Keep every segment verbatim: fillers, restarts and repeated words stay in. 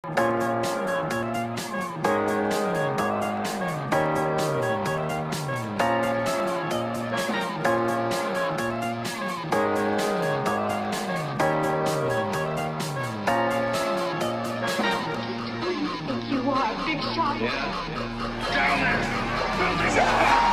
You are a big shot. Yeah. Down there! Building up!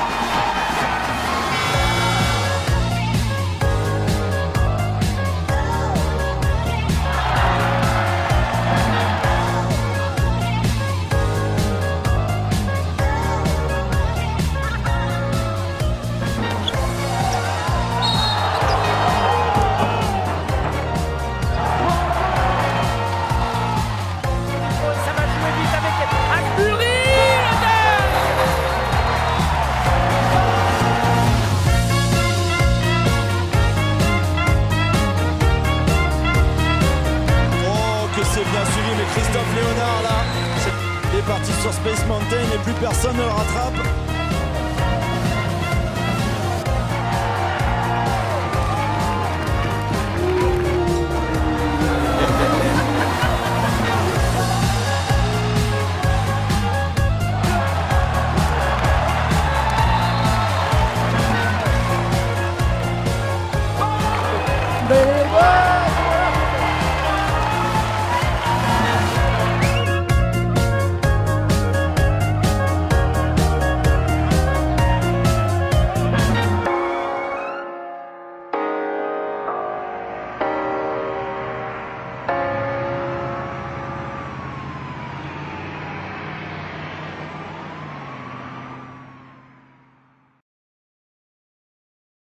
C'est bien suivi, mais Christophe Léonard là, il est parti sur Space Mountain et plus personne ne le rattrape.